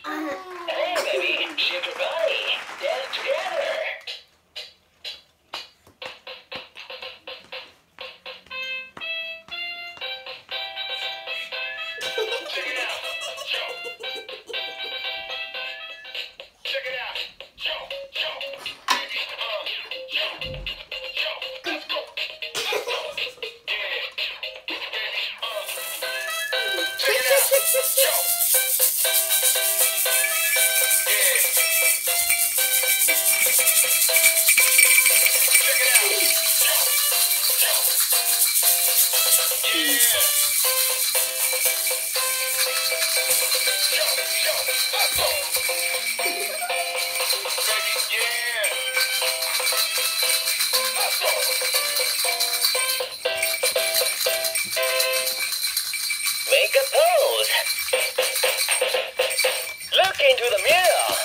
Hey, baby, shift your body. Dance together. Check it out. Jump. Check it out. Jump, jump. Baby, jump, jump. Let's go. Let's go. Yeah. Baby, check it out. Jump. Yeah. Check it out. Jump, jump. Yeah. Jump, jump. Let's go. Baby, yeah. Let's go. Make a pose. Look into the mirror.